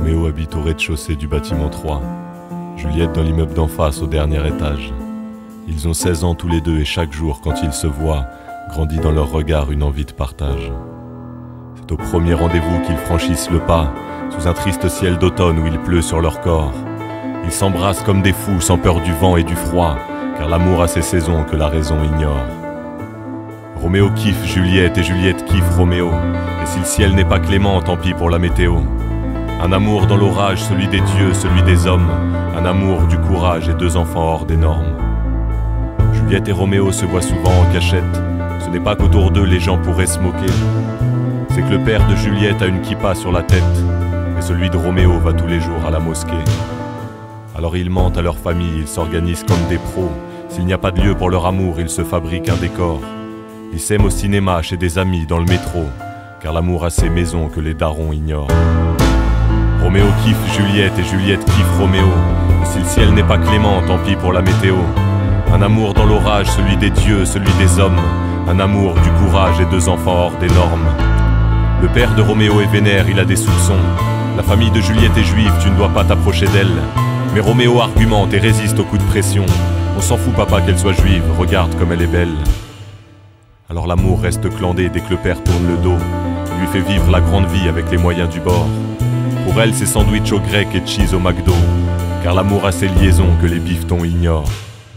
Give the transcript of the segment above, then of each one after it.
Roméo habite au rez-de-chaussée du bâtiment 3. Juliette dans l'immeuble d'en face au dernier étage. Ils ont 16 ans tous les deux et chaque jour quand ils se voient, grandit dans leur regard une envie de partage. C'est au premier rendez-vous qu'ils franchissent le pas, sous un triste ciel d'automne où il pleut sur leur corps. Ils s'embrassent comme des fous sans peur du vent et du froid, car l'amour a ses saisons que la raison ignore. Roméo kiffe Juliette et Juliette kiffe Roméo, et si le ciel n'est pas clément, tant pis pour la météo. Un amour dans l'orage, celui des dieux, celui des hommes, un amour du courage et 2 enfants hors des normes. Juliette et Roméo se voient souvent en cachette, ce n'est pas qu'autour d'eux les gens pourraient se moquer. C'est que le père de Juliette a une kippa sur la tête, et celui de Roméo va tous les jours à la mosquée. Alors ils mentent à leur famille, ils s'organisent comme des pros. S'il n'y a pas de lieu pour leur amour, ils se fabriquent un décor. Ils s'aiment au cinéma, chez des amis, dans le métro, car l'amour a ses maisons que les darons ignorent. Roméo kiffe Juliette et Juliette kiffe Roméo, et si le ciel n'est pas clément, tant pis pour la météo. Un amour dans l'orage, celui des dieux, celui des hommes, un amour du courage et 2 enfants hors des normes. Le père de Roméo est vénère, il a des soupçons. La famille de Juliette est juive, tu ne dois pas t'approcher d'elle. Mais Roméo argumente et résiste aux coups de pression. On s'en fout papa qu'elle soit juive, regarde comme elle est belle. Alors l'amour reste clandé dès que le père tourne le dos. Il lui fait vivre la grande vie avec les moyens du bord. Pour elle c'est sandwich au grec et cheese au McDo, car l'amour a ses liaisons que les bifetons ignorent.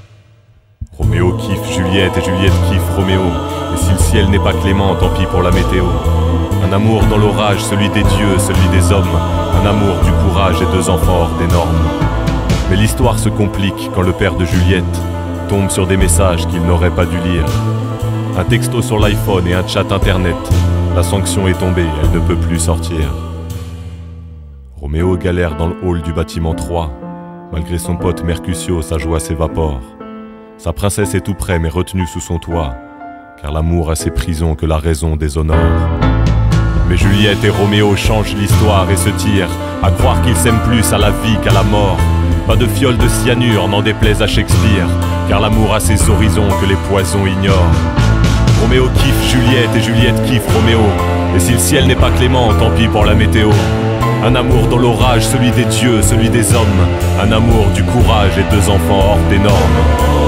Roméo kiffe Juliette et Juliette kiffe Roméo, et si le ciel n'est pas clément, tant pis pour la météo. Un amour dans l'orage, celui des dieux, celui des hommes, un amour du courage et 2 enfants hors des normes. Mais l'histoire se complique quand le père de Juliette tombe sur des messages qu'il n'aurait pas dû lire. Un texto sur l'iPhone et un chat internet, la sanction est tombée, elle ne peut plus sortir. Roméo galère dans le hall du bâtiment 3, malgré son pote Mercutio, sa joie s'évapore. Sa princesse est tout près mais retenue sous son toit, car l'amour a ses prisons que la raison déshonore. Mais Juliette et Roméo changent l'histoire et se tirent, à croire qu'ils s'aiment plus à la vie qu'à la mort. Pas de fiole de cyanure, n'en déplaise à Shakespeare, car l'amour a ses horizons que les poisons ignorent. Roméo kiffe Juliette et Juliette kiffe Roméo, et si le ciel n'est pas clément, tant pis pour la météo. Un amour dans l'orage, celui des dieux, celui des hommes, un amour du courage et 2 enfants hors des normes.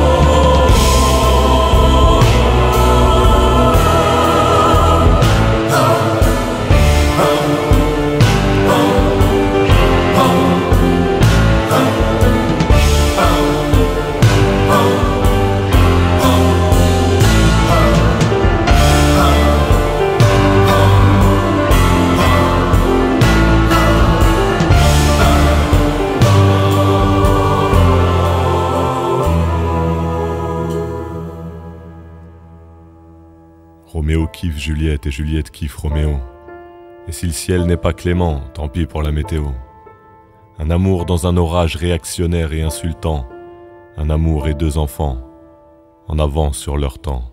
Roméo kiffe Juliette et Juliette kiffe Roméo, et si le ciel n'est pas clément, tant pis pour la météo. Un amour dans un orage réactionnaire et insultant, un amour et 2 enfants, en avance sur leur temps.